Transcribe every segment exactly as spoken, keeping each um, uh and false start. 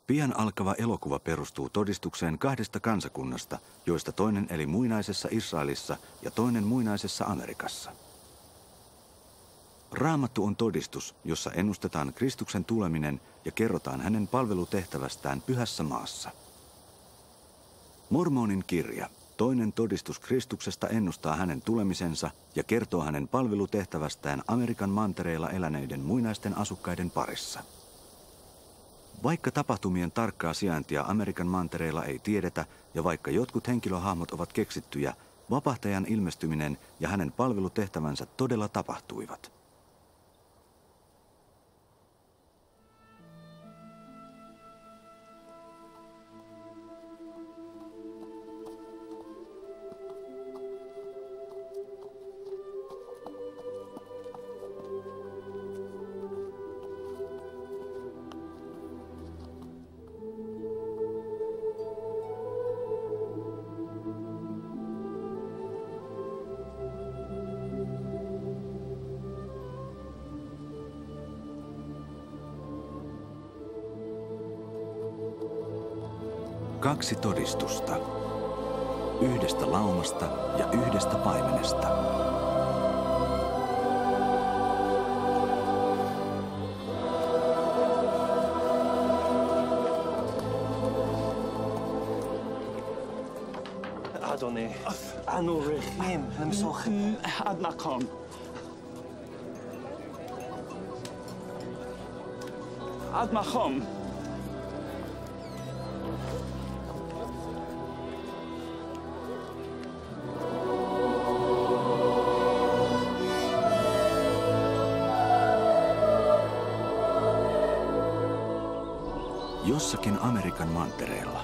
Pian alkava elokuva perustuu todistukseen kahdesta kansakunnasta, joista toinen eli muinaisessa Israelissa ja toinen muinaisessa Amerikassa. Raamattu on todistus, jossa ennustetaan Kristuksen tuleminen ja kerrotaan hänen palvelutehtävästään pyhässä maassa. Mormonin kirja, toinen todistus Kristuksesta, ennustaa hänen tulemisensa ja kertoo hänen palvelutehtävästään Amerikan mantereilla eläneiden muinaisten asukkaiden parissa. Vaikka tapahtumien tarkkaa sijaintia Amerikan mantereilla ei tiedetä ja vaikka jotkut henkilöhahmot ovat keksittyjä, vapahtajan ilmestyminen ja hänen palvelutehtävänsä todella tapahtuivat. Kaksi todistusta. Yhdestä laumasta ja yhdestä paimenesta. אדוני, אנו רחים למסוכים עד מקום. עד מקום. Jossakin Amerikan mantereella.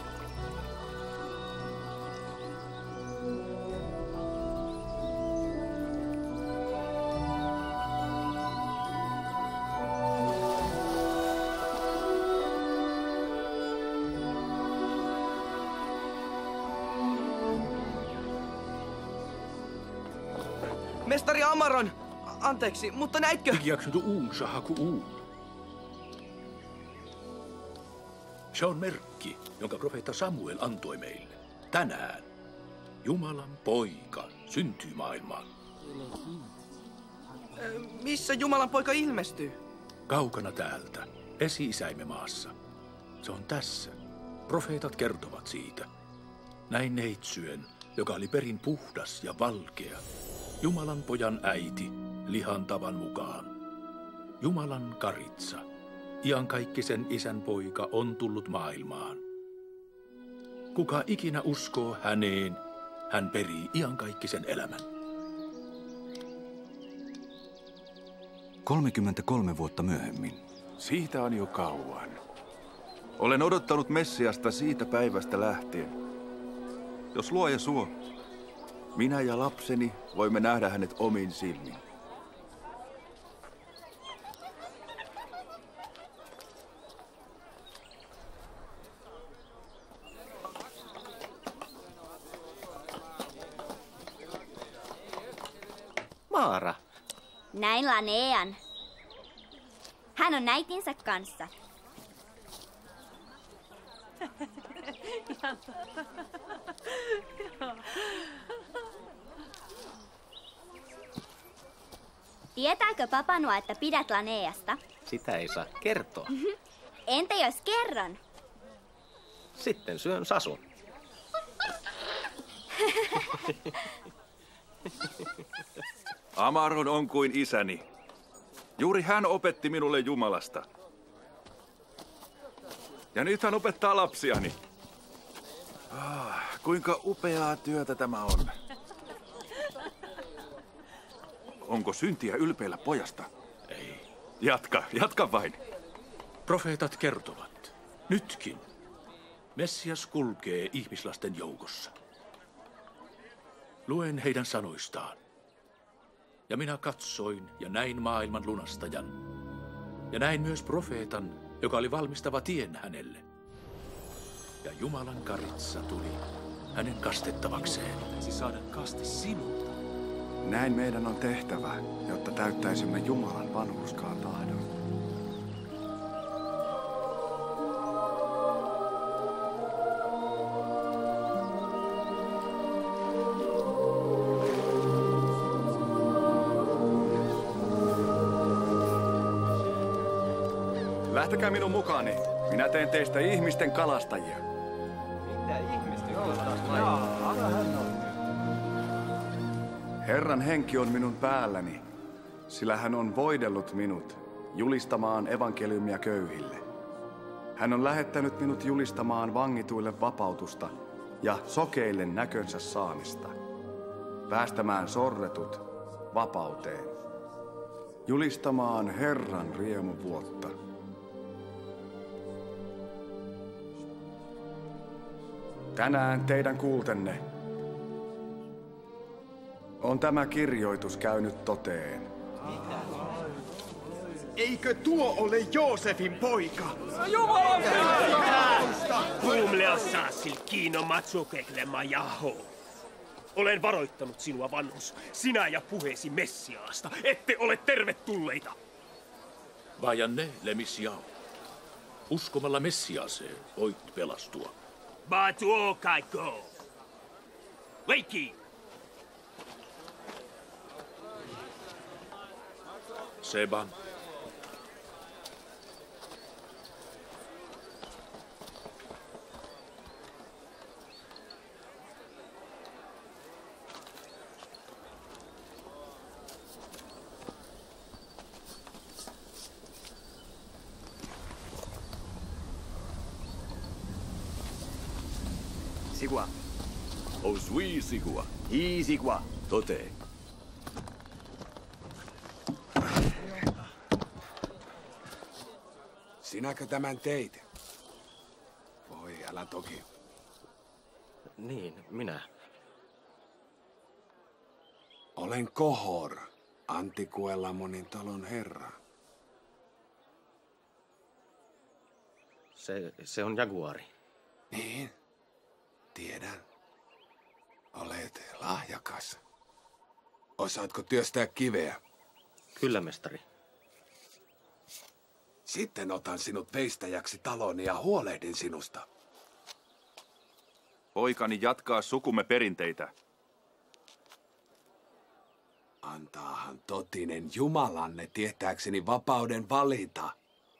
Mestari Amaron! Anteeksi, mutta näitkö? Ikiaksentu uun sahaku uun. Se on merkki, jonka profeetta Samuel antoi meille. Tänään Jumalan poika syntyy maailmaan. Missä Jumalan poika ilmestyy? Kaukana täältä, esi-isäimme maassa. Se on tässä. Profeetat kertovat siitä. Näin neitsyen, joka oli perin puhdas ja valkea. Jumalan pojan äiti, lihan tavan mukaan. Jumalan karitsa. Iankaikkisen isän poika on tullut maailmaan. Kuka ikinä uskoo häneen, hän perii iankaikkisen elämän. kolmekymmentäkolme vuotta myöhemmin. Siitä on jo kauan. Olen odottanut Messiasta siitä päivästä lähtien. Jos Luoja suo, minä ja lapseni voimme nähdä hänet omin silmin. Maara. Näin Lanean. Hän on äitinsä kanssa. Tietääkö papanua, että pidät Laneasta? Sitä ei saa kertoa. Entä jos kerron? Sitten syön sasun. Amaron on kuin isäni. Juuri hän opetti minulle Jumalasta. Ja nyt hän opettaa lapsiani. Ah, kuinka upeaa työtä tämä on. Onko syntiä ylpeillä pojasta? Ei. Jatka, jatka vain. Profeetat kertovat. Nytkin. Messias kulkee ihmislasten joukossa. Luen heidän sanoistaan. Ja minä katsoin ja näin maailman lunastajan. Ja näin myös profeetan, joka oli valmistava tien hänelle. Ja Jumalan karitsa tuli hänen kastettavakseen. Pitäisi saada kaste sinulta. Näin meidän on tehtävä, jotta täyttäisimme Jumalan vanhurskaan tahdon. Lähtekää minun mukaani. Minä teen teistä ihmisten kalastajia. Mitä ihmistä Herran henki on minun päälläni, sillä hän on voidellut minut julistamaan evankeliumia köyhille. Hän on lähettänyt minut julistamaan vangituille vapautusta ja sokeille näkönsä saamista, päästämään sorretut vapauteen, julistamaan Herran riemuvuotta. Tänään teidän kuultenne on tämä kirjoitus käynyt toteen. Eikö tuo ole Joosefin poika? Kuumleassa silkkiino matsukeklema jaho. Olen varoittanut sinua, vanhus, sinä ja puheesi Messiaasta. Ette ole tervetulleita. Vajanne lemisiao. Uskomalla Messiaaseen voit pelastua. Va tuo kaikko. Leikki. Seban. Sigua. Osui sigua. Hii sigua. Tote. Sinäkö tämän teit? Voi, älä toki. Niin, minä. Olen Kohor, Antikuelamonin talon herra. Se, se on jaguari. Niin, tiedän. Olet lahjakas. Osaatko työstää kiveä? Kyllä, mestari. Sitten otan sinut veistäjäksi taloni ja huolehdin sinusta. Poikani jatkaa sukumme perinteitä. Antaahan totinen Jumalanne tietääkseni vapauden valita.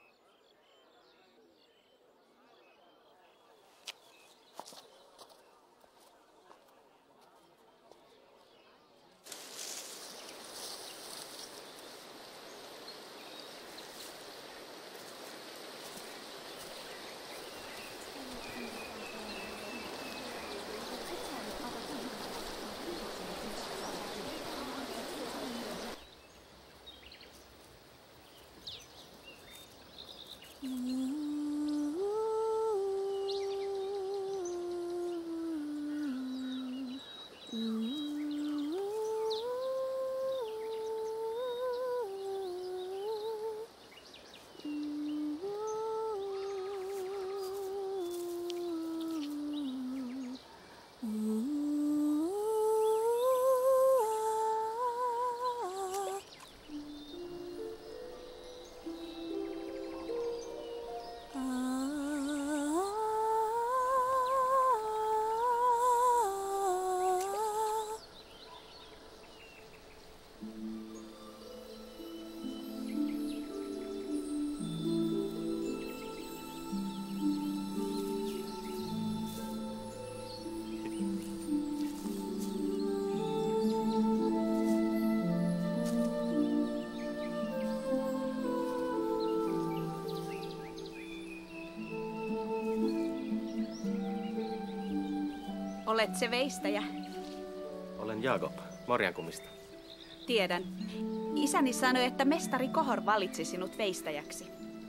Olet se veistäjä. Olen Jaakob, Morjankumista. Tiedän. Isäni sanoi, että mestari Kohor valitsi sinut veistäjäksi.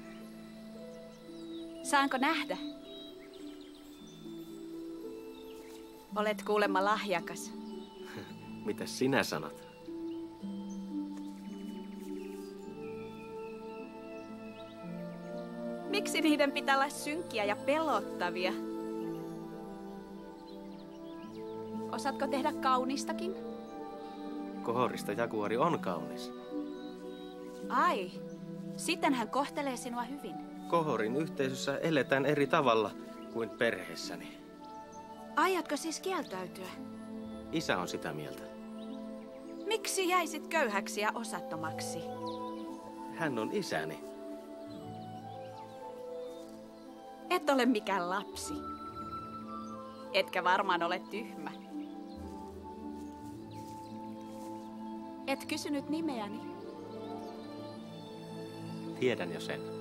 Saanko nähdä? Olet kuulemma lahjakas. Mitä sinä sanot? Miksi niiden pitää olla synkkiä ja pelottavia? Osaatko tehdä kaunistakin? Kohorista jaguari on kaunis. Ai, sitten hän kohtelee sinua hyvin. Kohorin yhteisössä eletään eri tavalla kuin perheessäni. Aiotko siis kieltäytyä? Isä on sitä mieltä. Miksi jäisit köyhäksi ja osattomaksi? Hän on isäni. Et ole mikään lapsi. Etkä varmaan ole tyhmä. Et kysynyt nimeäni. Tiedän jo sen.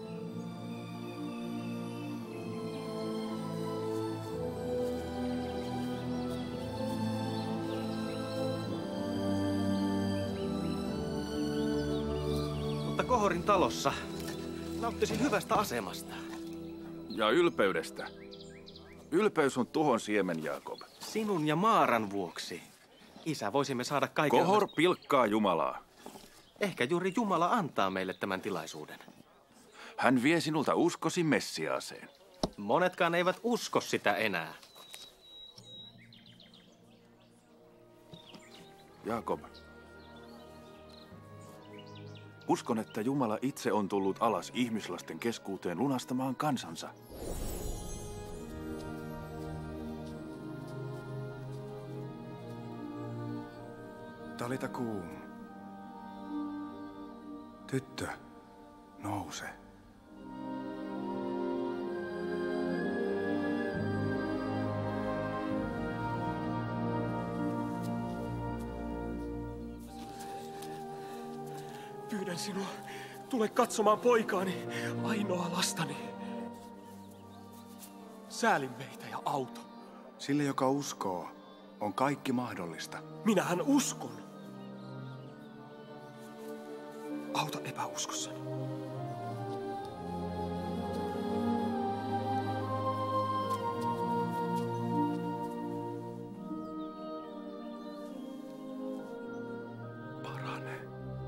Mutta Kohorin talossa nauttisin hyvästä asemasta. Ja ylpeydestä. Ylpeys on tuhon siemen, Jaakob. Sinun ja Maaran vuoksi. Isä, voisimme saada kaiken... Kohor pilkkaa Jumalaa. Ehkä juuri Jumala antaa meille tämän tilaisuuden. Hän vie sinulta uskosi Messiaaseen. Monetkaan eivät usko sitä enää. Jaakob. Uskon, että Jumala itse on tullut alas ihmislasten keskuuteen lunastamaan kansansa. Talita kuum. Tyttö, nouse. Pyydän sinua, tule katsomaan poikaani, ainoa lastani. Sääli meitä ja auta. Sille, joka uskoo, on kaikki mahdollista. Minähän uskon. Auta epäuskossani. Parane.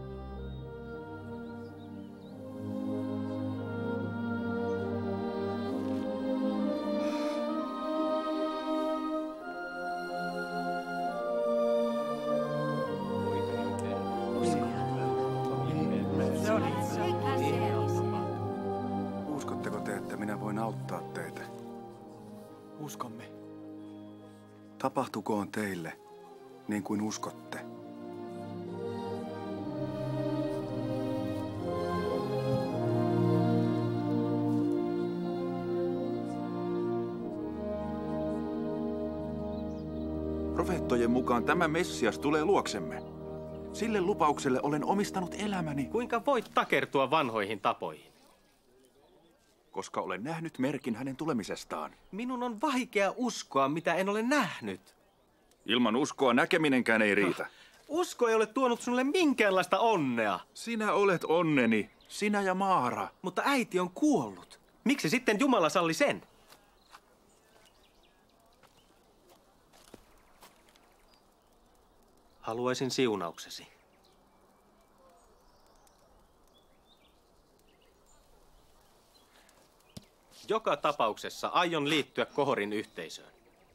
Uskotteko te, että minä voin auttaa teitä? Uskomme. Tapahtukoon teille niin kuin uskotte. Profeettojen mukaan tämä Messias tulee luoksemme. Sille lupaukselle olen omistanut elämäni. Kuinka voit takertua vanhoihin tapoihin? Koska olen nähnyt merkin hänen tulemisestaan. Minun on vaikea uskoa, mitä en ole nähnyt. Ilman uskoa näkeminenkään ei riitä. Usko ei ole tuonut sinulle minkäänlaista onnea. Sinä olet onneni, sinä ja Maara. Mutta äiti on kuollut. Miksi sitten Jumala salli sen? Haluaisin siunauksesi. Joka tapauksessa aion liittyä Kohorin yhteisöön.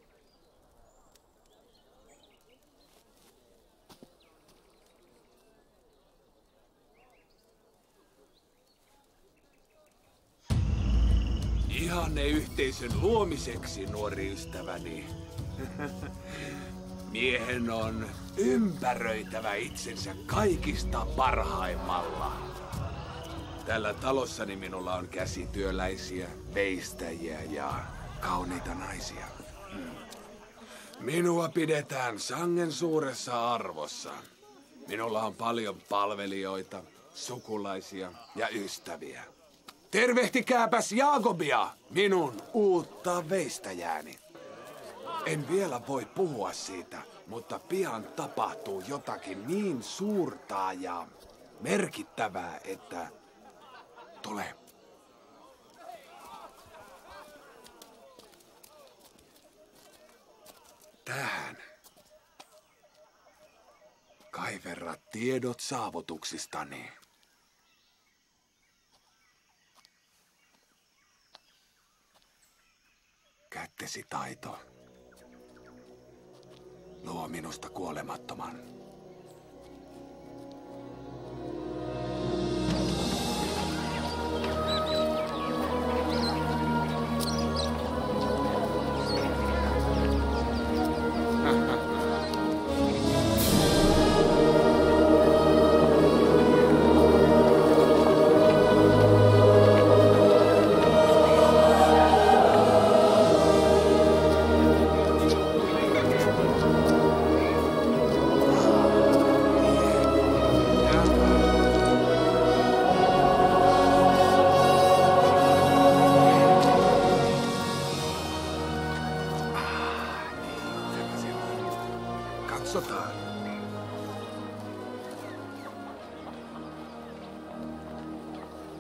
Ihanne yhteisön luomiseksi, nuori ystäväni. Miehen on ympäröitävä itsensä kaikista parhaimmalla. Tällä talossani minulla on käsityöläisiä, veistäjiä ja kauniita naisia. Minua pidetään sangen suuressa arvossa. Minulla on paljon palvelijoita, sukulaisia ja ystäviä. Tervehtikääpäs Jaakobia, minun uutta veistäjääni. En vielä voi puhua siitä, mutta pian tapahtuu jotakin niin suurta ja merkittävää, että tule. Tähän. Kaiverra tiedot saavutuksistani. Kättesi taito luo minusta kuolemattoman.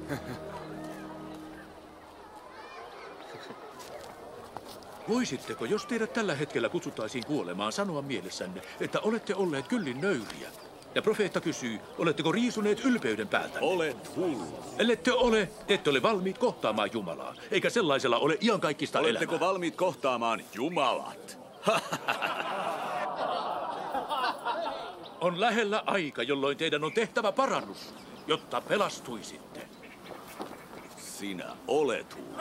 Voisitteko, jos teidät tällä hetkellä kutsuttaisiin kuolemaan, sanoa mielessänne, että olette olleet kyllin nöyriä? Ja profeetta kysyy, oletteko riisuneet ylpeyden päältä? Olet hullu. Ellette ole, ette ole valmiit kohtaamaan Jumalaa, eikä sellaisella ole iankaikkista elämää. Oletteko valmiit kohtaamaan Jumalat? On lähellä aika, jolloin teidän on tehtävä parannus, jotta pelastuisitte. Sinä olet hullu.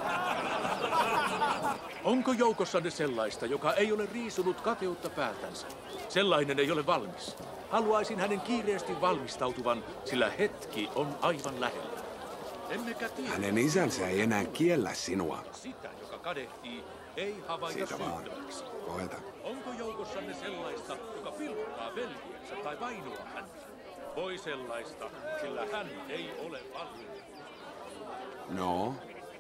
Onko joukossanne sellaista, joka ei ole riisunut kateutta päältänsä? Sellainen ei ole valmis. Haluaisin hänen kiireesti valmistautuvan, sillä hetki on aivan lähellä. Emmekä tiedä. Hänen isänsä ei enää kiellä sinua. Sitä, joka kadehtii, ei havaita syyttömäksi. Koeta. Onko joukossanne sellaista, joka pilkkaa veljeensä tai vainoaa häntä? Voi sellaista, sillä hän ei ole valmis. No.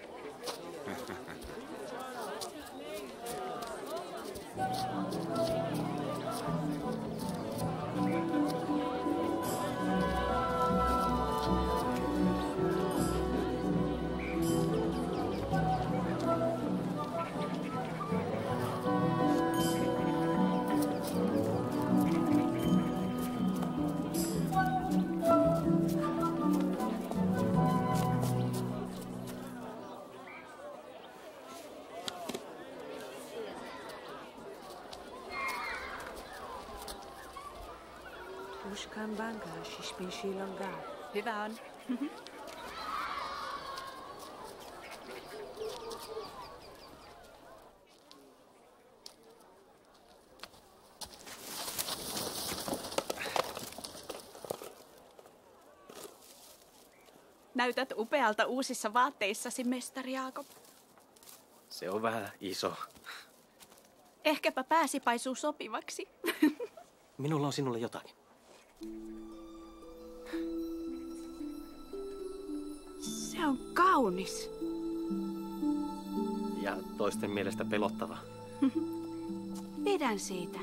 Hyvä on. Näytät upealta uusissa vaatteissasi, mestari Jaakob. Se on vähän iso. Ehkäpä pääsi paisuu sopivaksi. Minulla on sinulle jotakin. Se on kaunis. Ja toisten mielestä pelottava. Pidän siitä.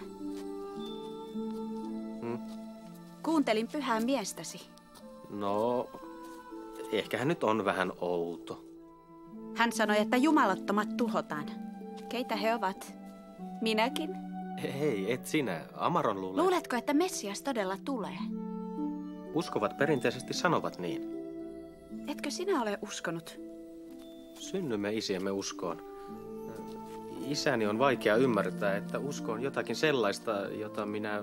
Hmm? Kuuntelin pyhää miestäsi. No, ehkä hän nyt on vähän outo. Hän sanoi, että jumalattomat tuhotaan. Keitä he ovat? Minäkin? Hei, et sinä. Amaron luulee. Luuletko, että Messias todella tulee? Uskovat perinteisesti sanovat niin. Etkö sinä ole uskonut? Synnymme isiemme uskoon. Isäni on vaikea ymmärtää, että usko on jotakin sellaista, jota minä...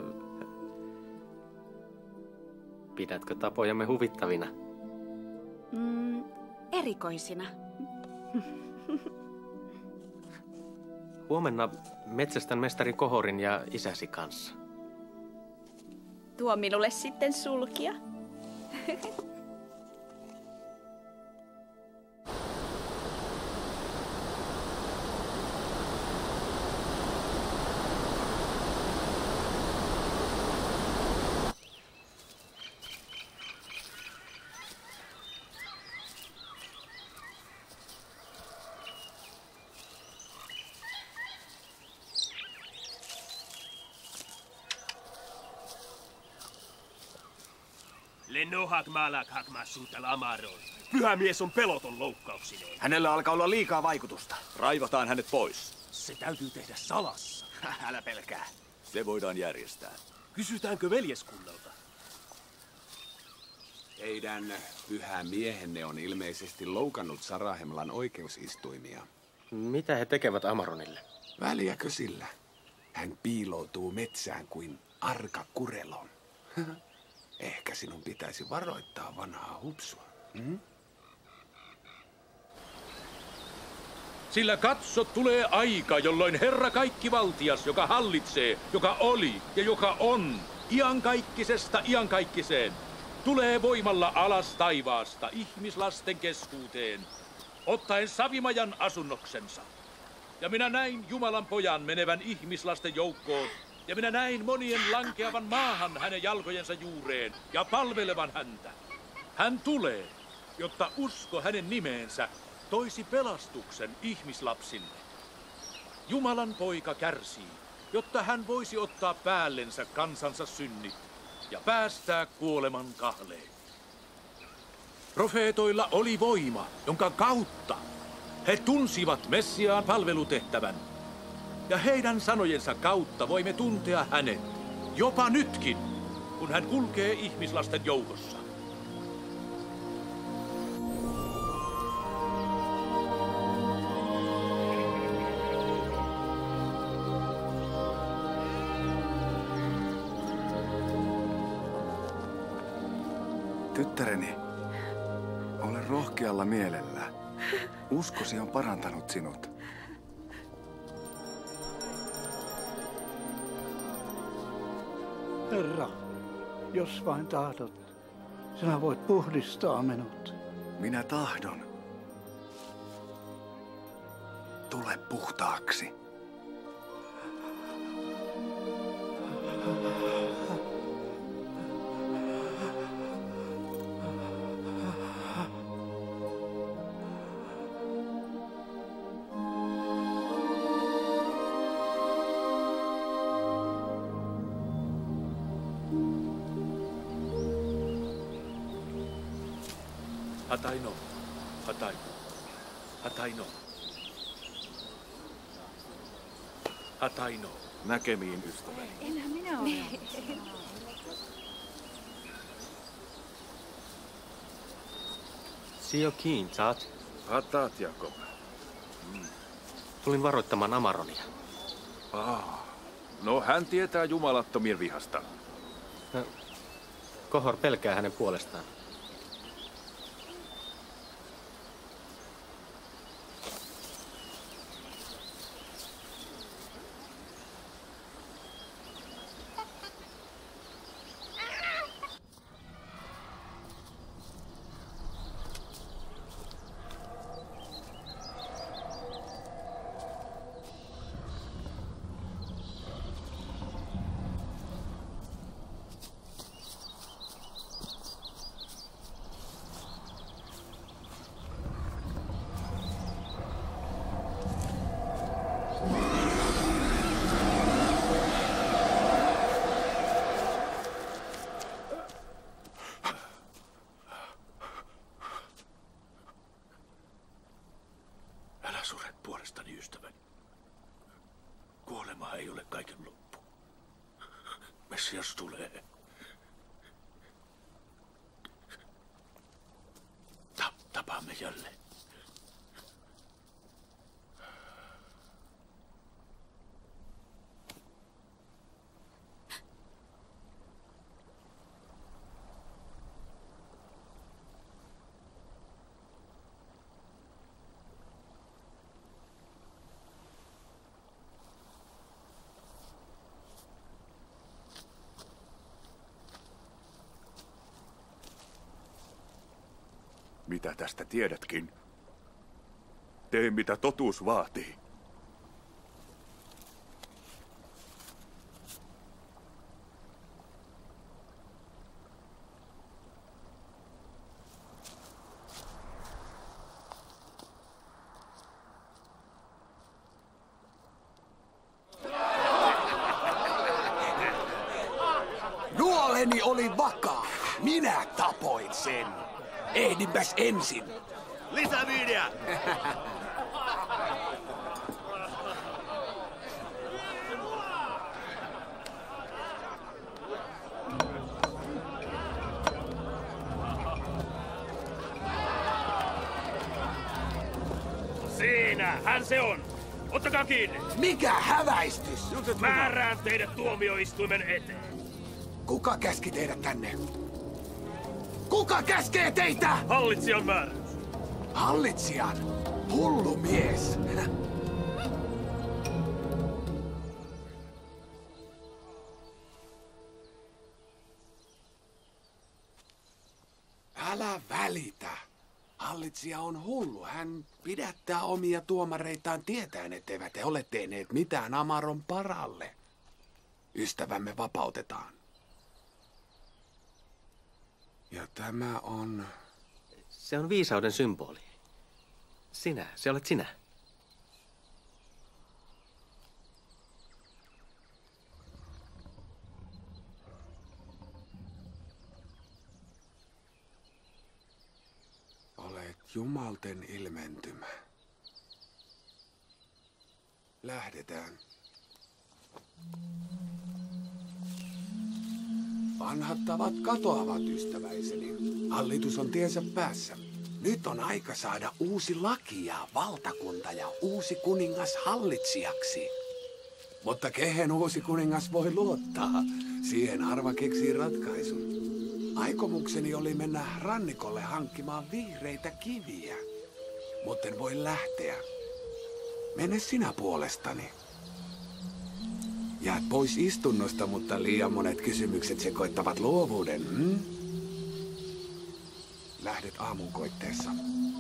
Pidätkö tapojamme huvittavina? Mm, erikoisina. Huomenna metsästän mestari Kohorin ja isäsi kanssa. Tuo minulle sitten sulkia. Lennohak malak hakma suutal amaron. Pyhä mies on peloton loukkauksineen. Hänellä alkaa olla liikaa vaikutusta. Raivataan hänet pois. Se täytyy tehdä salassa. Älä pelkää. Se voidaan järjestää. Kysytäänkö veljeskunnalta? Teidän pyhä miehenne on ilmeisesti loukannut Sarahemlan oikeusistuimia. Mitä he tekevät Amaronille? Väliäkö sillä? Hän piiloutuu metsään kuin arka kurelon. Ehkä sinun pitäisi varoittaa vanhaa hupsua. Hmm? Sillä katso, tulee aika, jolloin Herra kaikkivaltias, joka hallitsee, joka oli ja joka on, iankaikkisesta iankaikkiseen, tulee voimalla alas taivaasta ihmislasten keskuuteen, ottaen savimajan asunnoksensa. Ja minä näin Jumalan pojan menevän ihmislasten joukkoon, ja minä näin monien lankeavan maahan hänen jalkojensa juureen ja palvelevan häntä. Hän tulee, jotta usko hänen nimeensä toisi pelastuksen ihmislapsille. Jumalan poika kärsii, jotta hän voisi ottaa päällensä kansansa synnit ja päästää kuoleman kahleen. Profeetoilla oli voima, jonka kautta he tunsivat Messiaan palvelutehtävän. Ja heidän sanojensa kautta voimme tuntea hänet, jopa nytkin, kun hän kulkee ihmislasten joukossa. Tyttäreni, ole rohkealla mielellä. Uskosi on parantanut sinut. Herra, jos vain tahdot, sinä voit puhdistaa minut. Minä tahdon. Tule puhtaaksi. Hataino, hataino, hataino. Hataino. Näkemiin, ystäväni. Enhän minä ole. Sio kiin, taat. Hatat, Jakob. Mm. Tulin varoittamaan Amaronia. Ah. No, hän tietää jumalattomien vihasta. No, Kohor pelkää hänen puolestaan. Älä sure puolestani, ystäväni. Kuolema ei ole kaiken loppu. Messias tulee. Ta- tapaamme jälleen. Mitä tästä tiedätkin? Tee mitä totuus vaatii. Nuoleni oli vakaa. Minä tapoin sen. Ehdinpäs ensin. Lisäviiniä! Siinä, hän se on. Ottakaa kiinni. Mikä häväistys? Määrään teidät tuomioistuimen eteen. Kuka käski teidät tänne? Kuka käskee teitä? Hallitsijan määräys. Hallitsijan? Hullu mies. Älä välitä. Hallitsija on hullu. Hän pidättää omia tuomareitaan tietäen, etteivät he ole tehneet mitään Amaron paralle. Ystävämme vapautetaan. Ja tämä on... Se on viisauden symboli. Sinä, se olet sinä. jumalten ilmentymä. Lähdetään. Vanhat tavat katoavat, ystäväiseni. Hallitus on tiensä päässä. Nyt on aika saada uusi laki ja valtakunta ja uusi kuningas hallitsijaksi. Mutta kehen uusi kuningas voi luottaa? Siihen harva keksii ratkaisun. Aikomukseni oli mennä rannikolle hankkimaan vihreitä kiviä. Mutta en voi lähteä. Mene sinä puolestani. Jäät pois istunnosta, mutta liian monet kysymykset sekoittavat luovuuden. Hmm? Lähdet aamunkoitteessa.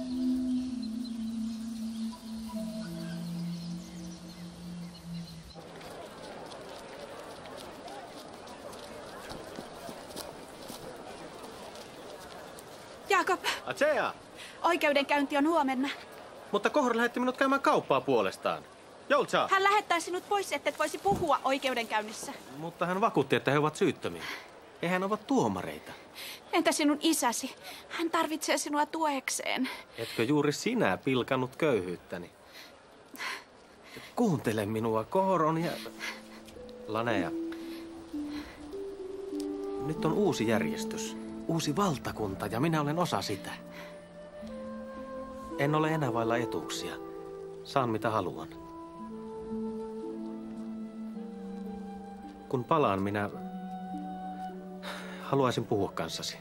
Jakob, Atsea! oikeudenkäynti on huomenna. Mutta Kohor lähetti minut käymään kauppaa puolestaan. Joutsa! Hän lähettää sinut pois, ettet voisi puhua oikeudenkäynnissä. Mutta hän vakuutti, että he ovat syyttömiä. Eihän ovat tuomareita. Entä sinun isäsi? Hän tarvitsee sinua tuekseen. Etkö juuri sinä pilkannut köyhyyttäni? Kuuntele minua, Kohor on ja... Lanea. Nyt on uusi järjestys, uusi valtakunta ja minä olen osa sitä. En ole enää vailla etuuksia. Saan mitä haluan. Kun palaan, minä haluaisin puhua kanssasi.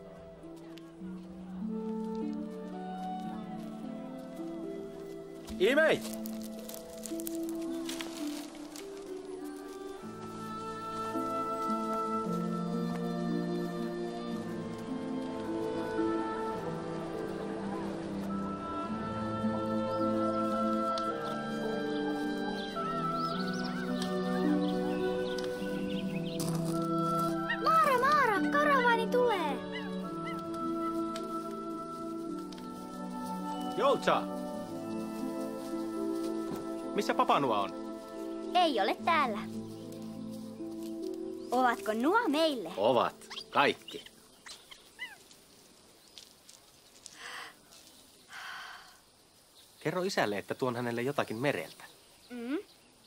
Imei! Maara, Maara, karavaani tulee. Joutsa! Missä Papanua on? Ei ole täällä. Ovatko nuo meille? Ovat. Kaikki. Kerro isälle, että tuon hänelle jotakin mereltä. Mm?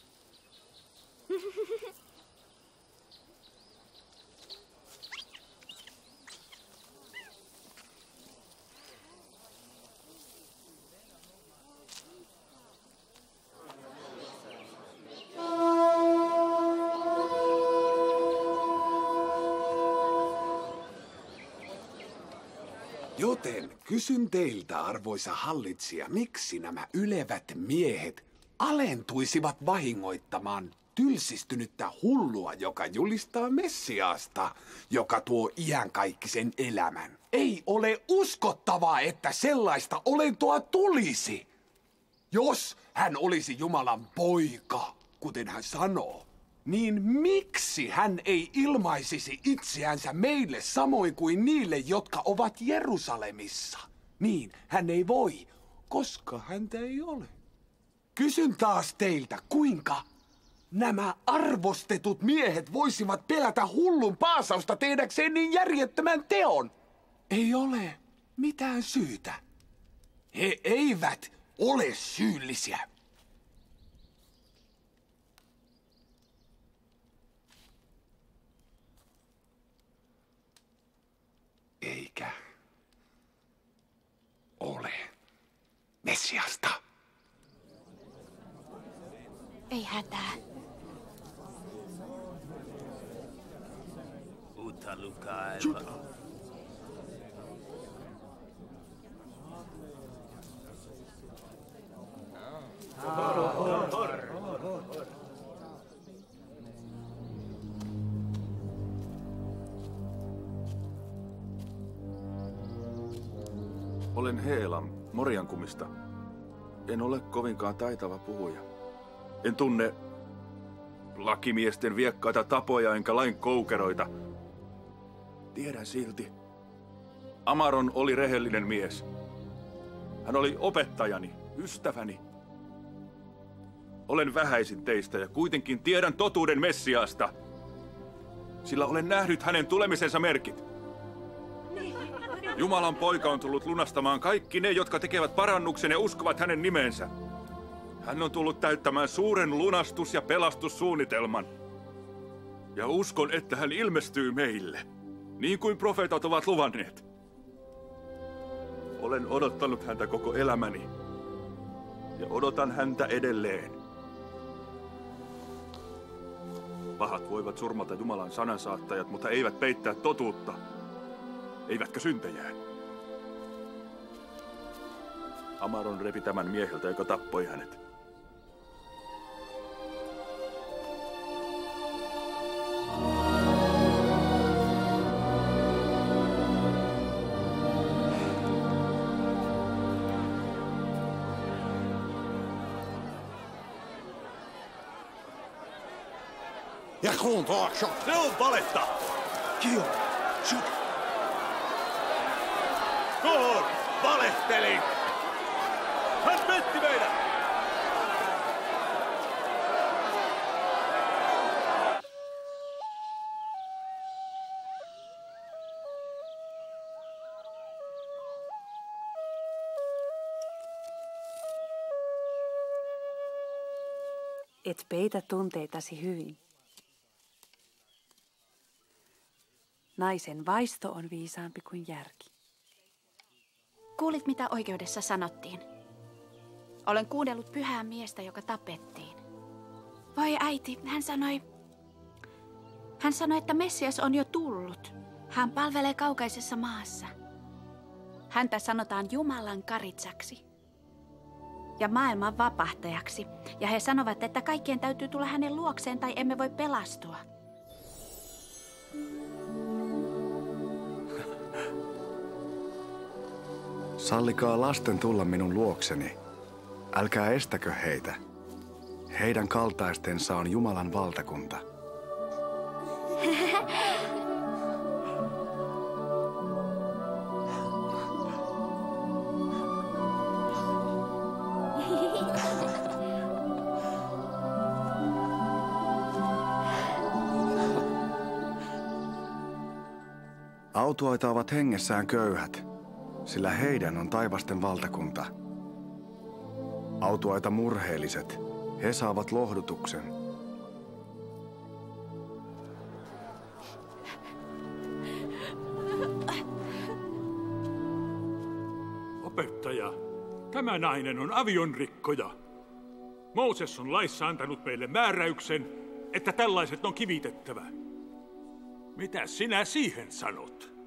Joten kysyn teiltä, arvoisa hallitsija, miksi nämä ylevät miehet alentuisivat vahingoittamaan tylsistynyttä hullua, joka julistaa Messiaasta, joka tuo iankaikkisen elämän. Ei ole uskottavaa, että sellaista olentoa tulisi. Jos hän olisi Jumalan poika, kuten hän sanoo, niin miksi hän ei ilmaisisi itseänsä meille samoin kuin niille, jotka ovat Jerusalemissa? Niin, hän ei voi, koska häntä ei ole. Kysyn taas teiltä, kuinka nämä arvostetut miehet voisivat pelätä hullun paasausta tehdäkseen niin järjettömän teon? Ei ole mitään syytä. He eivät ole syyllisiä. Eikä ole Messiasta. Ei hätää. Olen Heelam, Moriankumista. En ole kovinkaan taitava puhuja. En tunne lakimiesten viekkaita tapoja enkä lain koukeroita. Tiedän silti. Amaron oli rehellinen mies. Hän oli opettajani, ystäväni. Olen vähäisin teistä ja kuitenkin tiedän totuuden Messiaasta. Sillä olen nähnyt hänen tulemisensa merkit. Jumalan poika on tullut lunastamaan kaikki ne, jotka tekevät parannuksen ja uskovat hänen nimensä. Hän on tullut täyttämään suuren lunastus- ja pelastussuunnitelman. Ja uskon, että hän ilmestyy meille, niin kuin profeetat ovat luvanneet. Olen odottanut häntä koko elämäni ja odotan häntä edelleen. Pahat voivat surmata Jumalan sanansaattajat, mutta eivät peittää totuutta, eivätkä syntejään. Amaron repi tämän mieheltä, joka tappoi hänet. Ja kuuntoakso! Se on valetta! Kio! Shuk! Kohon! Valehteli! Hän petti meidät! Et peitä tunteitasi hyvin. Naisen vaisto on viisaampi kuin järki. Kuulit, mitä oikeudessa sanottiin? Olen kuunnellut pyhää miestä, joka tapettiin. Voi äiti, hän sanoi... Hän sanoi, että Messias on jo tullut. Hän palvelee kaukaisessa maassa. Häntä sanotaan Jumalan karitsaksi ja maailman vapahtajaksi. Ja he sanovat, että kaikkien täytyy tulla hänen luokseen tai emme voi pelastua. Sallikaa lasten tulla minun luokseni. Älkää estäkö heitä. Heidän kaltaistensa on Jumalan valtakunta. Autuaita ovat hengessään köyhät, sillä heidän on taivasten valtakunta. Autuaita murheelliset, he saavat lohdutuksen. Opettaja, tämä nainen on avionrikkoja. Mooses on laissa antanut meille määräyksen, että tällaiset on kivitettävä. Mitä sinä siihen sanot?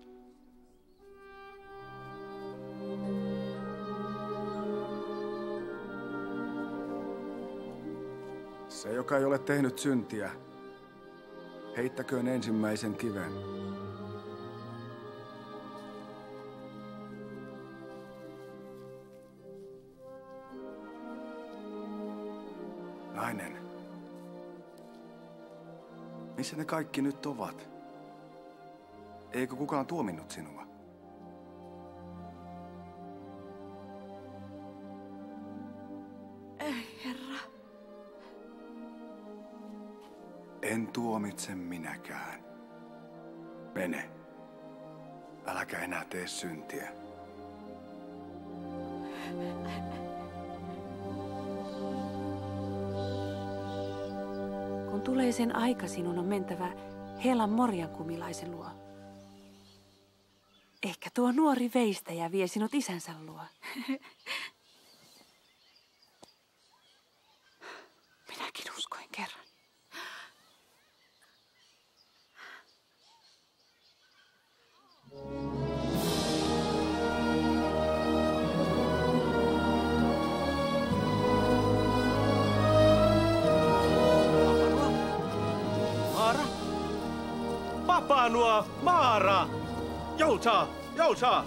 Se, joka ei ole tehnyt syntiä, heittäköön ensimmäisen kiven. Nainen, missä ne kaikki nyt ovat? Eikö kukaan tuominnut sinua? Ei, Herra. En tuomitse minäkään. Mene. Äläkä enää tee syntiä. Kun tulee sen aika, sinun on mentävä Helan morjankumilaisen luo. Ehkä tuo nuori veistäjä vie sinut isänsä luo. Minäkin uskoin kerran. Maara? Papanua! Maara! Joutaa! Joutaa!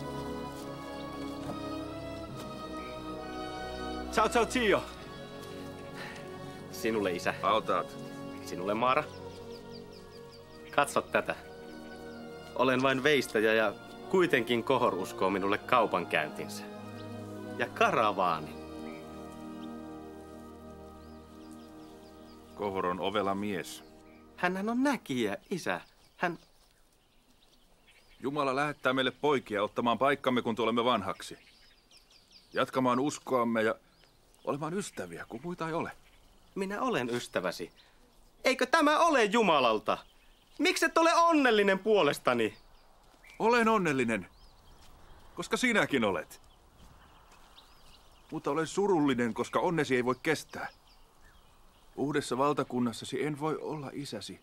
Ciao ciao tio! Sinulle isä. Autat. Sinulle Maara. Katso tätä. Olen vain veistäjä ja kuitenkin Kohor uskoo minulle kaupankäyntinsä. Ja karavaani. Kohor on ovela mies. Hänhän on näkijä, isä. Hän... Jumala lähettää meille poikia ottamaan paikkamme, kun tulemme vanhaksi. Jatkamaan uskoamme ja olemaan ystäviä, kun muita ei ole. Minä olen ystäväsi. Eikö tämä ole Jumalalta? Miksi et ole onnellinen puolestani? Olen onnellinen, koska sinäkin olet. Mutta olen surullinen, koska onnesi ei voi kestää. Uudessa valtakunnassasi en voi olla isäsi.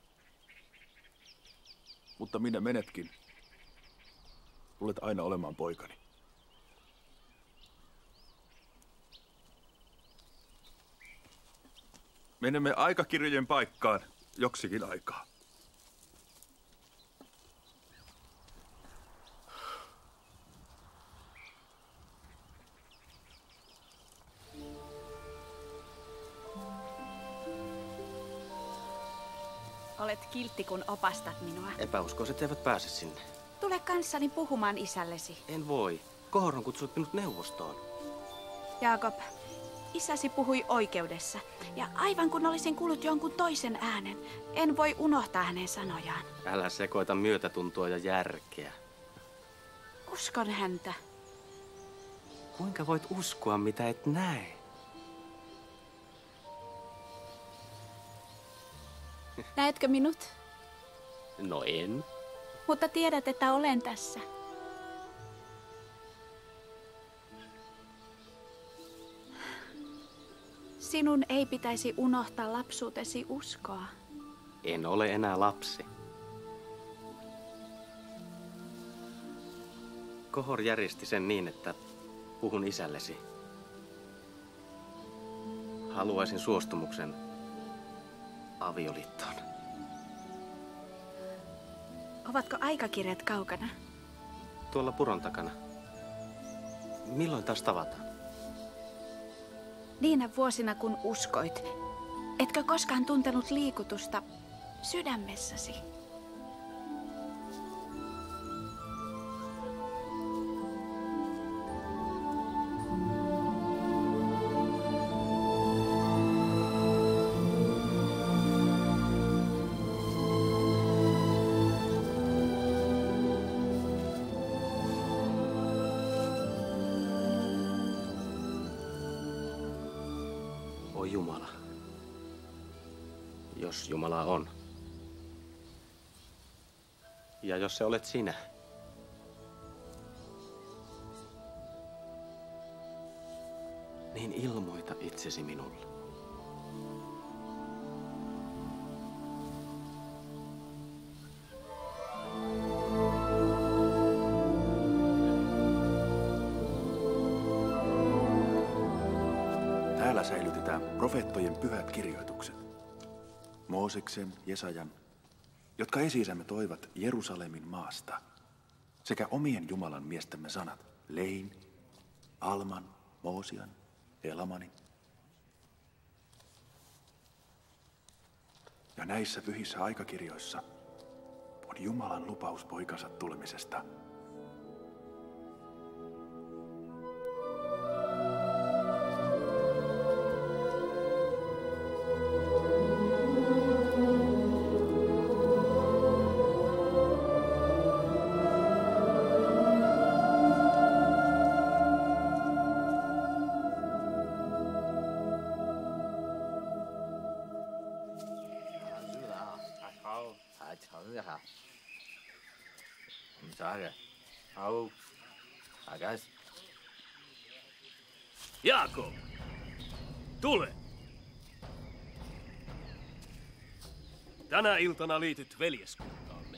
Mutta minä menetkin. Tulet aina olemaan poikani. Menemme aikakirjojen paikkaan joksikin aikaa. Olet kiltti, kun opastat minua. Epäuskoiset eivät pääse sinne. Tule kanssani puhumaan isällesi. En voi. Kohor on kutsunut minut neuvostoon. Jaakob, isäsi puhui oikeudessa. Ja aivan kun olisin kuullut jonkun toisen äänen, en voi unohtaa hänen sanojaan. Älä sekoita myötätuntoa ja järkeä. Uskon häntä. Kuinka voit uskoa, mitä et näe? Näetkö minut? No en. Mutta tiedät, että olen tässä. Sinun ei pitäisi unohtaa lapsuutesi uskoa. En ole enää lapsi. Kohor järjesti sen niin, että puhun isällesi. Haluaisin suostumuksen avioliittoon. Ovatko aikakirjat kaukana? Tuolla puron takana. Milloin taas tavataan? Niinä vuosina, kun uskoit. Etkö koskaan tuntenut liikutusta sydämessäsi? Oi Jumala, jos Jumala on. Ja jos se olet sinä. Niin ilmoita itsesi minulle. Täällä säilytetään profeettojen pyhät kirjoitukset. Mooseksen, Jesajan, jotka esi-isämme toivat Jerusalemin maasta, sekä omien Jumalan miestemme sanat, Lein, Alman, Moosian, Elamanin. Ja näissä pyhissä aikakirjoissa on Jumalan lupaus poikansa tulemisesta. Jaakob, tule! Tänä iltana liityt veljeskuntaamme.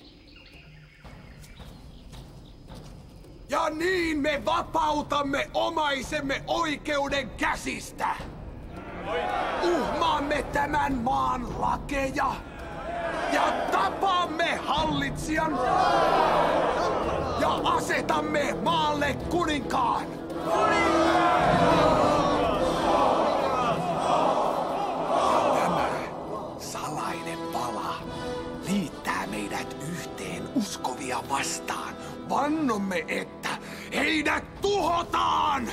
Ja niin me vapautamme omaisemme oikeuden käsistä. Uhmaamme tämän maan lakeja ja tapaamme hallitsijan ja asetamme maalle kuninkaan. Tämä salainen pala liittää meidät yhteen uskovia vastaan. Vannomme, että heidät tuhotaan!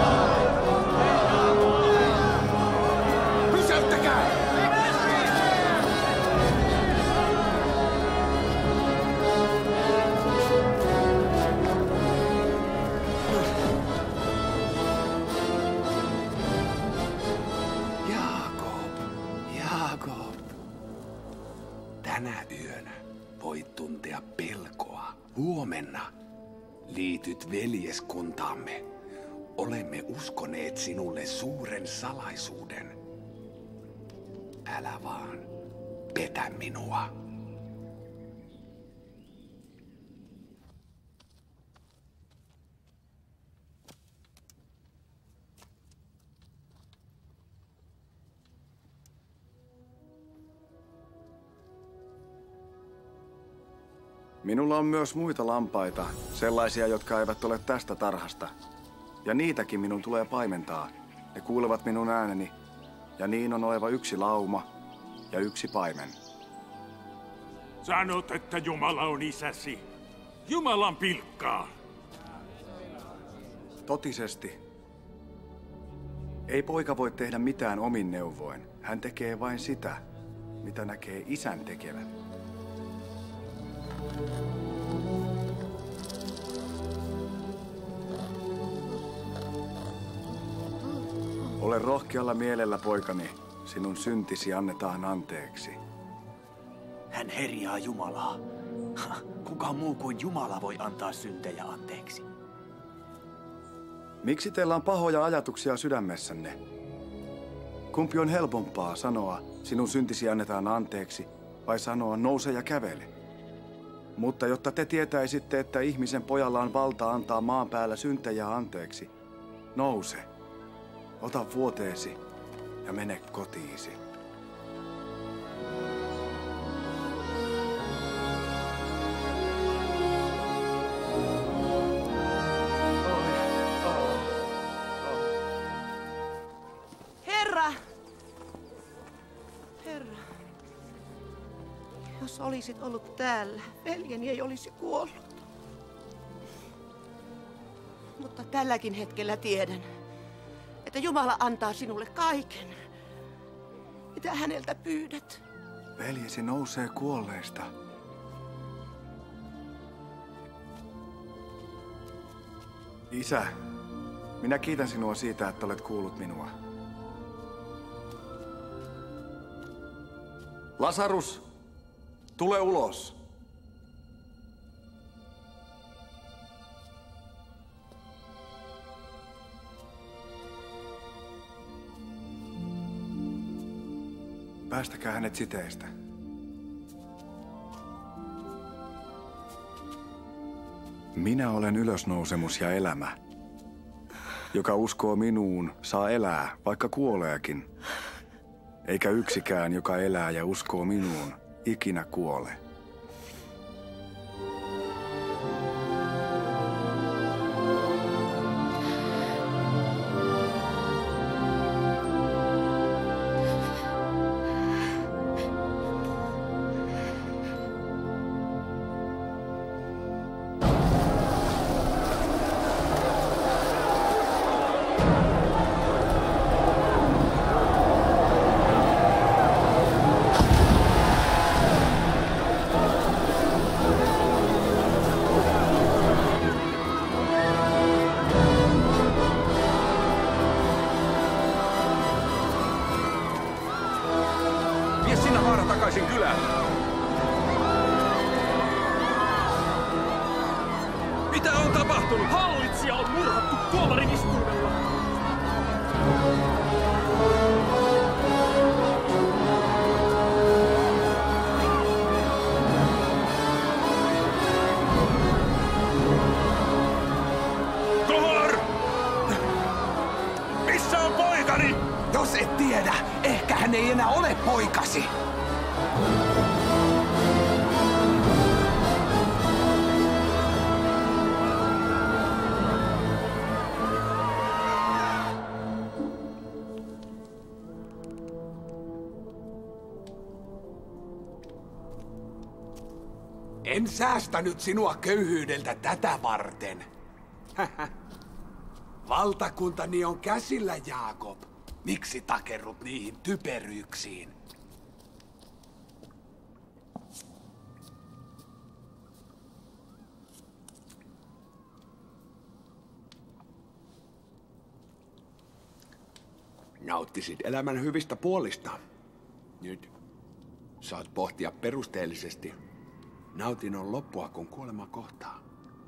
Pysäyttäkää! voit tuntea pelkoa. Huomenna liityt veljeskuntaamme. Olemme uskoneet sinulle suuren salaisuuden. Älä vaan petä minua. Minulla on myös muita lampaita, sellaisia, jotka eivät ole tästä tarhasta. Ja niitäkin minun tulee paimentaa. Ne kuulevat minun ääneni, ja niin on oleva yksi lauma ja yksi paimen. Sanot, että Jumala on isäsi. Jumalan pilkkaa. Totisesti. Ei poika voi tehdä mitään omin neuvoin. Hän tekee vain sitä, mitä näkee isän tekevän. Ole rohkealla mielellä, poikani. Sinun syntisi annetaan anteeksi. Hän herjaa Jumalaa. Kuka muu kuin Jumala voi antaa syntejä anteeksi? Miksi teillä on pahoja ajatuksia sydämessänne? Kumpi on helpompaa sanoa, sinun syntisi annetaan anteeksi, vai sanoa, nouse ja kävele? Mutta jotta te tietäisitte, että ihmisen pojalla on valta antaa maan päällä syntejä anteeksi, nouse, ota vuoteesi ja mene kotiisi. Herra! Herra, jos olisit ollut täällä, veljeni ei olisi kuollut. Mutta tälläkin hetkellä tiedän, että Jumala antaa sinulle kaiken, mitä häneltä pyydät. Veljesi nousee kuolleista. Isä, minä kiitän sinua siitä, että olet kuullut minua. Lasarus, tule ulos. Päästäkää hänet siteistä. Minä olen ylösnousemus ja elämä. Joka uskoo minuun, saa elää, vaikka kuoleekin. Eikä yksikään, joka elää ja uskoo minuun, ikinä kuole. Takaisin kylään. Mitä on tapahtunut? Hallitsija on murhattu tuomarin istuimella. Thor! Missä on poikani? Jos et tiedä, ehkä hän ei enää ole poikasi. En säästänyt sinua köyhyydeltä tätä varten. Valtakuntani on käsillä, Jaakob. Miksi takerrut niihin typeryyksiin? Nauttisit elämän hyvistä puolista. Nyt saat pohtia perusteellisesti, Nautinnon loppua, kun kuolema kohtaa.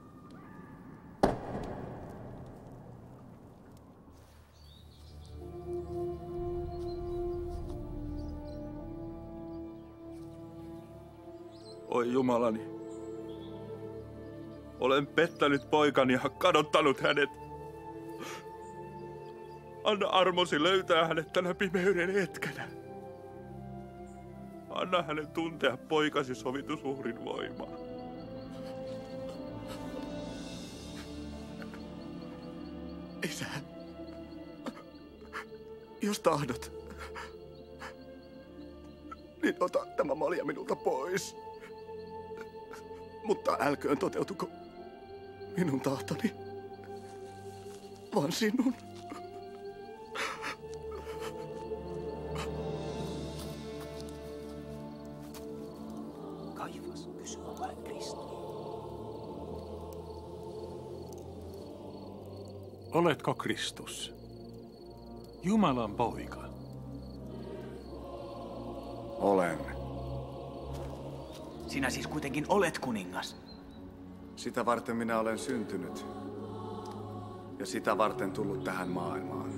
Oi Jumalani, olen pettänyt poikani ja kadottanut hänet. Anna armosi löytää hänet tänä pimeyden hetkenä. Anna hänen tuntea poikasi sovitusuhrin voimaa. Isä, jos tahdot, niin ota tämä malja minulta pois. Mutta älköön toteutuko minun tahtoni, vaan sinun. Kaivas, kysy, olen Kristus. Oletko Kristus, Jumalan poika? Olen. Sinä siis kuitenkin olet kuningas. Sitä varten minä olen syntynyt. Ja sitä varten tullut tähän maailmaan.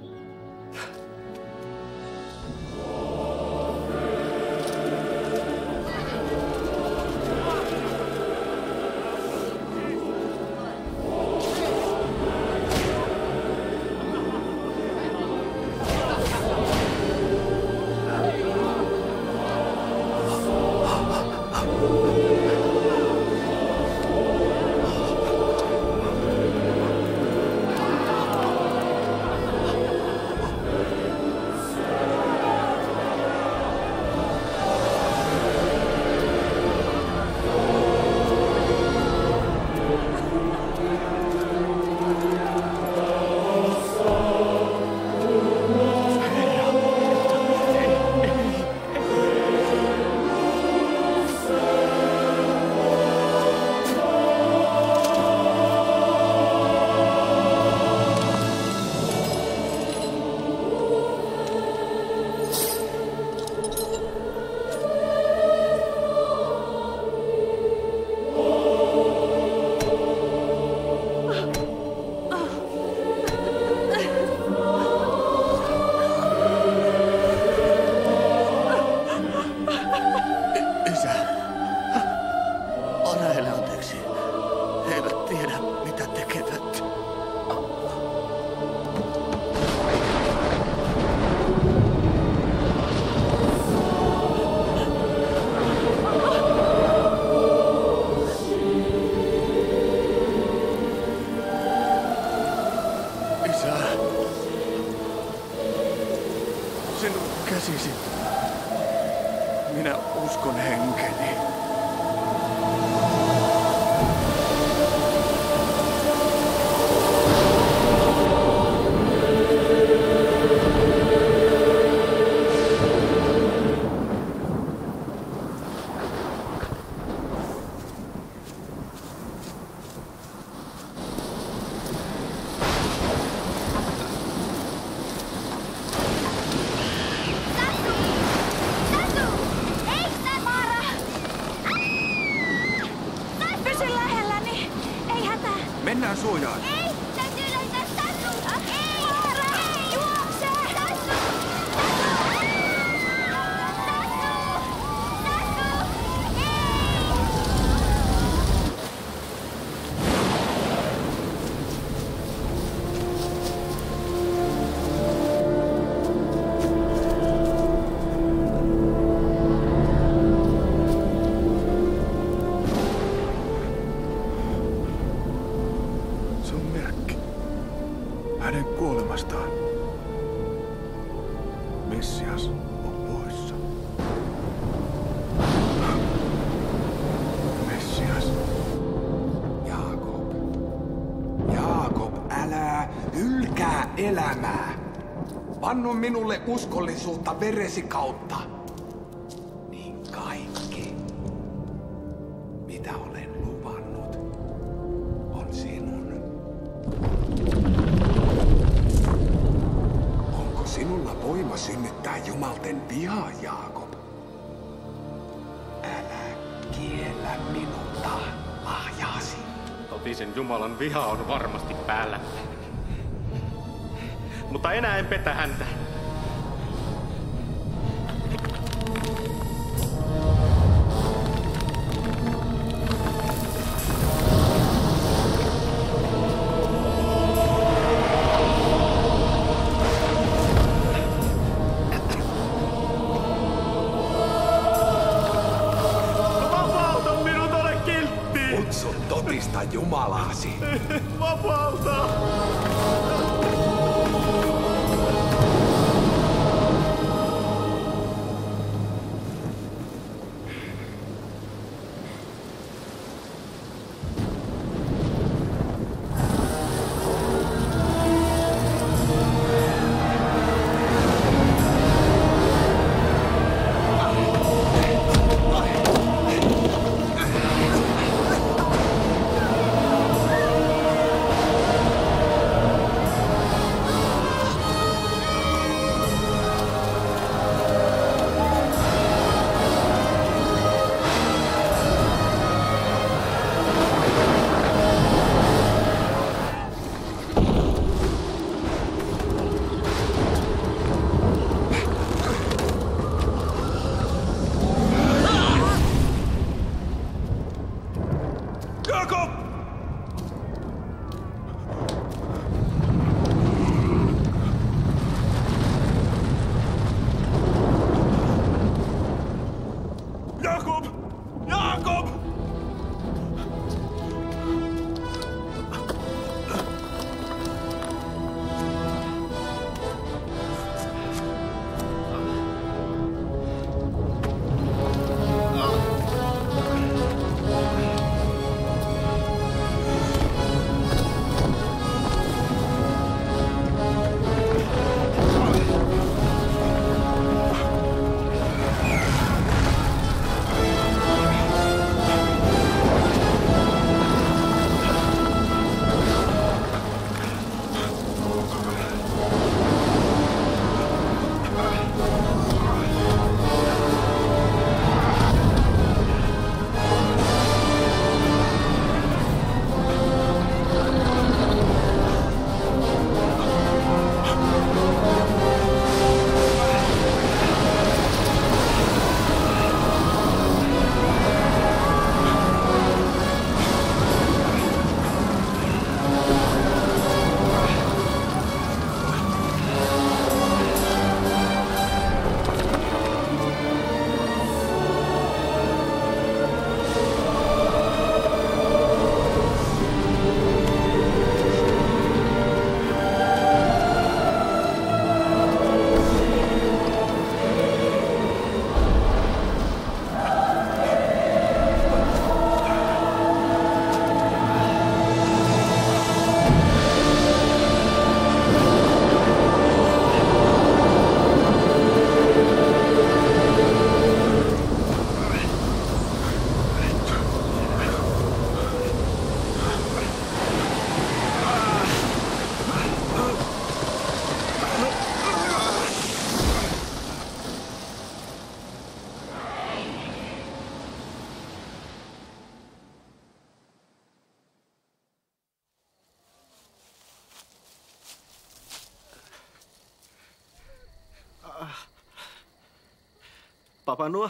käsisi. Minä uskon henkeni. Mennään suojaan. Ei! Täytyy löytää Sassu! Ei! Maara! Ei! Juokse! Sassu! Sassu! Sassu! Hänen kuolemastaan. Messias on poissa. Messias. Jaakob. Jaakob, älä hylkää elämää. Vanno minulle uskollisuutta veresi kautta. Niin kaikki, mitä olen luvannut, on sinun. Sinulla voima synnyttää jumalten vihaa, Jaakob. Älä kiellä minulta lahjaasi. Totisen Jumalan viha on varmasti päällä. Mutta enää en petä häntä. Totista Jumalaasi. Vapauta! Papanua.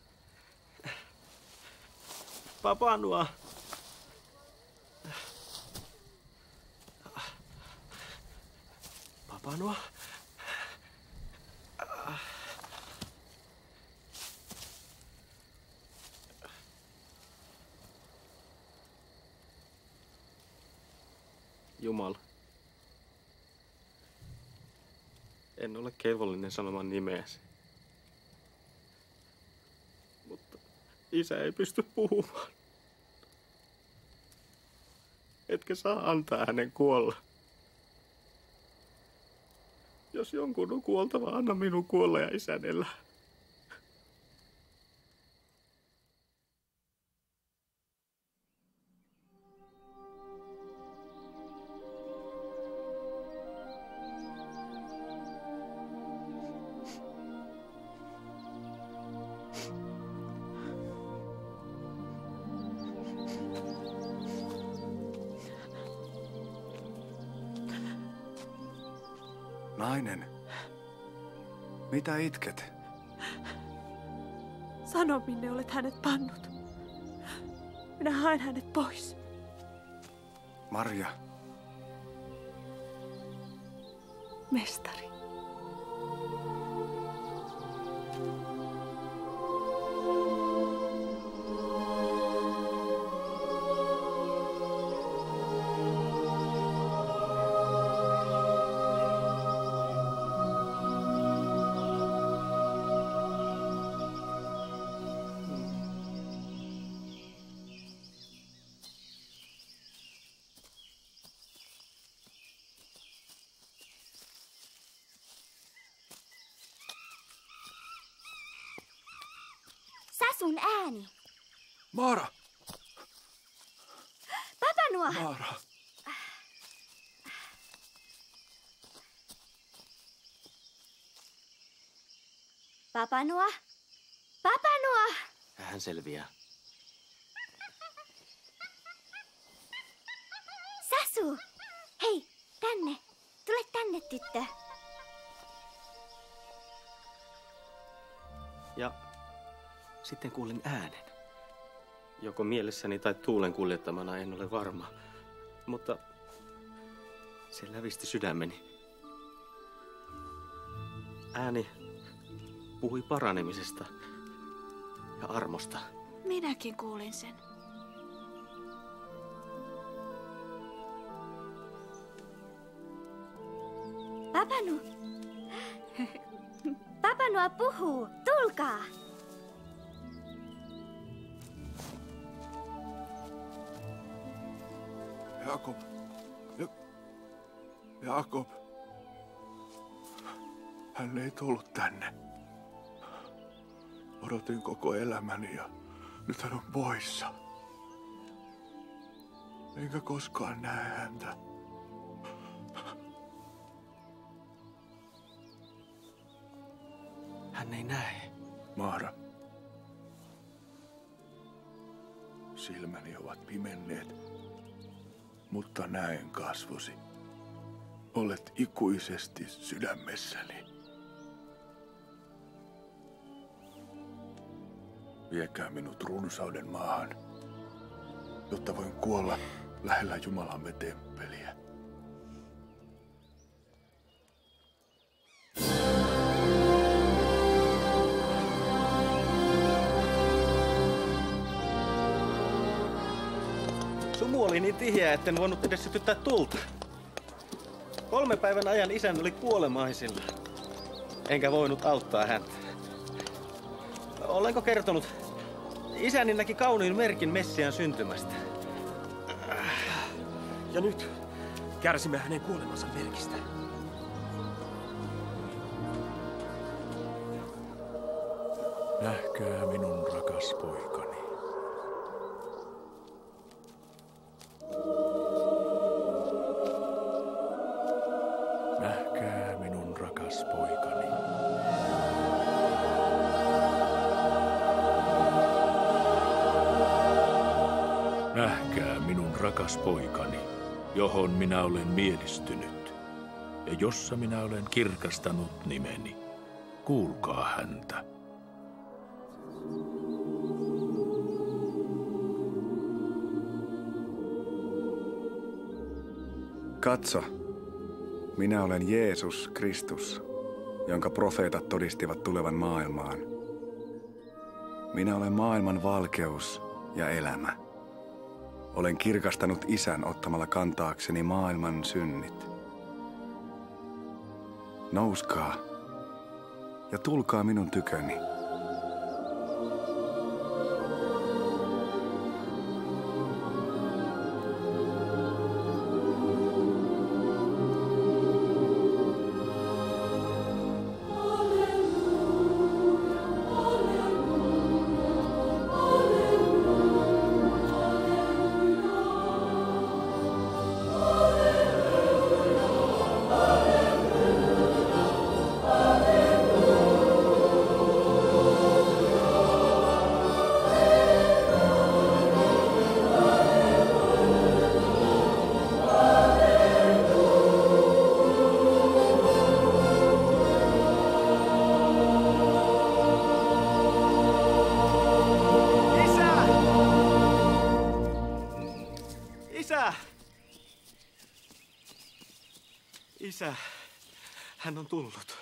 Papanua. Papanua. Jumala. En ole kelvollinen sanomaan nimeäsi. Mutta isä ei pysty puhumaan. Etkä saa antaa hänen kuolla. Jos jonkun on kuoltava, anna minun kuolla ja isän elää. Nainen, mitä itket? Sano, minne olet hänet pannut. Minä haen hänet pois. Marja. Mestari. Sasun ääni. Maara! Papanua! Maara! Papanua! Papanua! Hän selviää. Sasu! Hei, tänne. Tule tänne, tyttö. Ja sitten kuulin äänen. Joko mielessäni tai tuulen kuljettamana, en ole varma. Mutta se lävisti sydämeni. Ääni puhui paranemisesta ja armosta. Minäkin kuulin sen. Papanu! Papanua puhuu! Tulkaa! Jakob. Ja... Jakob. Hän ei tullut tänne. Odotin koko elämäni ja nyt hän on poissa. Enkä koskaan näe häntä. Hän ei näe. Maara. Silmäni ovat pimenneet, mutta näen kasvosi. Olet ikuisesti sydämessäni. Viekää minut runsauden maahan, jotta voin kuolla lähellä Jumalamme temppeliä. Sumu oli niin tiheä, etten voinut edes sytyttää tulta. Kolme päivän ajan isän oli kuolemaisilla. Enkä voinut auttaa häntä. Olenko kertonut? Isäni näki kauniin merkin Messiaan syntymästä. Ja nyt kärsimme hänen kuolemansa merkistä. Nähkää minun rakas poikani. Nähkää minun rakas poikani. Nähkää minun rakas poikani, johon minä olen mielistynyt, ja jossa minä olen kirkastanut nimeni. Kuulkaa häntä. Katso, minä olen Jeesus Kristus, jonka profeetat todistivat tulevan maailmaan. Minä olen maailman valkeus ja elämä. Olen kirkastanut Isän ottamalla kantaakseni maailman synnit. Nouskaa ja tulkaa minun tyköni. Isä! Isä, hän on tullut.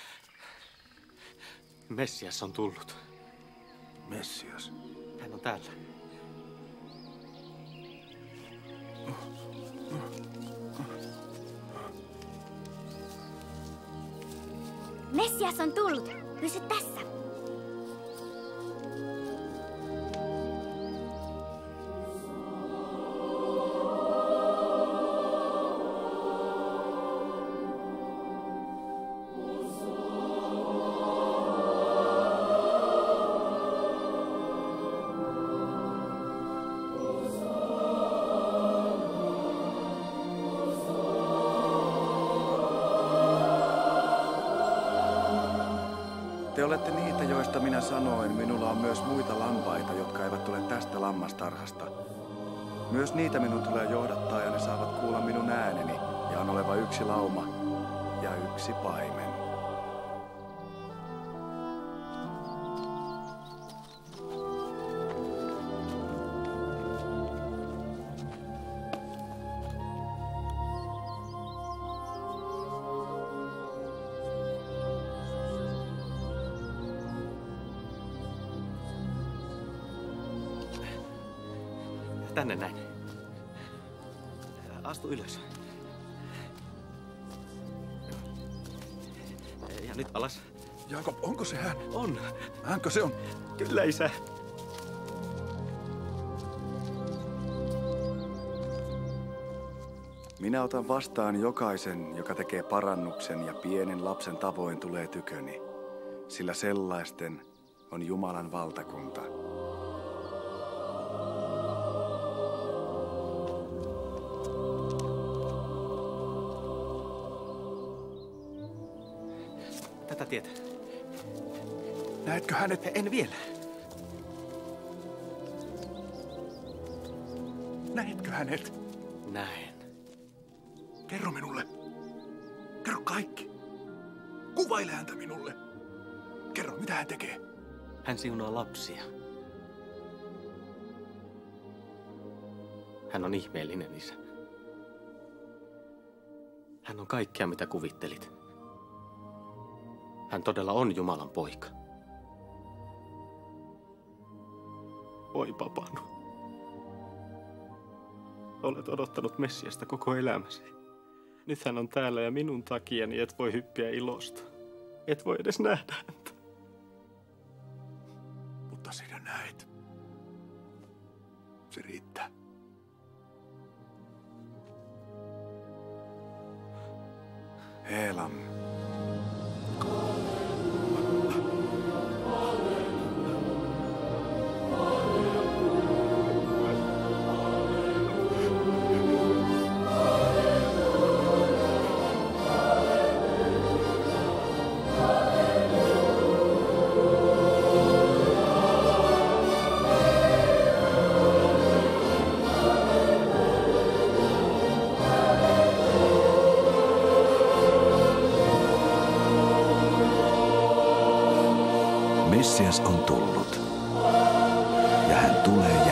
Messias on tullut. Messias? Hän on täällä. Messias on tullut. Pysy tässä. Te olette niitä, joista minä sanoin, minulla on myös muita lampaita, jotka eivät tule tästä lammastarhasta. Myös niitä minun tulee johdattaa ja ne saavat kuulla minun ääneni, ja on oleva yksi lauma ja yksi paimen. Tänne näin. Astu ylös. Ja nyt alas. Jaakob, onko se hän? On. Hänkö se on? Kyllä, isä. Minä otan vastaan jokaisen, joka tekee parannuksen ja pienen lapsen tavoin tulee tyköni, sillä sellaisten on Jumalan valtakunta. Tätä tietä. Näetkö hänet? En vielä. Näetkö hänet? Näen. Kerro minulle. Kerro kaikki. Kuvaile häntä minulle. Kerro, mitä hän tekee. Hän siunaa lapsia. Hän on ihmeellinen isä. Hän on kaikkea, mitä kuvittelit. Hän todella on Jumalan poika. Oi papanu. Olet odottanut Messiasta koko elämäsi. Nyt hän on täällä ja minun takiani et voi hyppiä ilosta. Et voi edes nähdä häntä. Mutta sinä näet. Se riittää. Elam. Messias on tullut, ja hän tulee